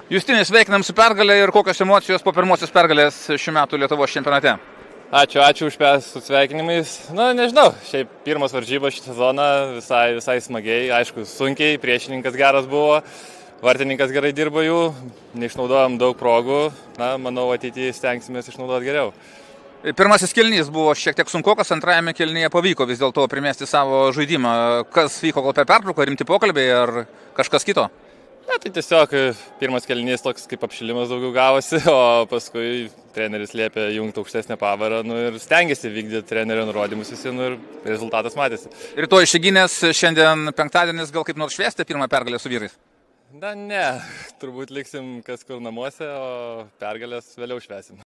Justinai, sveikinam su pergalė ir kokios emocijos po pirmosios pergalės šių metų Lietuvos čempionate? Ačiū už su sveikinimais. Nežinau, šiaip pirmas varžybos šį sezoną visai smagiai, aišku, sunkiai, priešininkas geras buvo, vartininkas gerai dirbo jų, neišnaudojom daug progų, manau ateityje stengsimės išnaudoti geriau. Pirmasis kėlinys buvo šiek tiek sunkokas, antrajame kėlinyje pavyko vis dėlto primesti savo žaidimą. Kas vyko gal per pertrauką, rimti pokalbiai ar kažkas kito? Tai tiesiog pirmas kėlinys toks kaip apšilimas daugiau gavosi, o paskui treneris liepė jungti aukštesnę pavarą ir stengiasi vykdyti trenerio nurodymus visi ir rezultatas matėsi. Rytoj išsiginęs, šiandien penktadienis, gal kaip nors švęsti pirmą pergalę su vyrais? Ne, turbūt liksim kas kur namuose, o pergalės vėliau švęsim.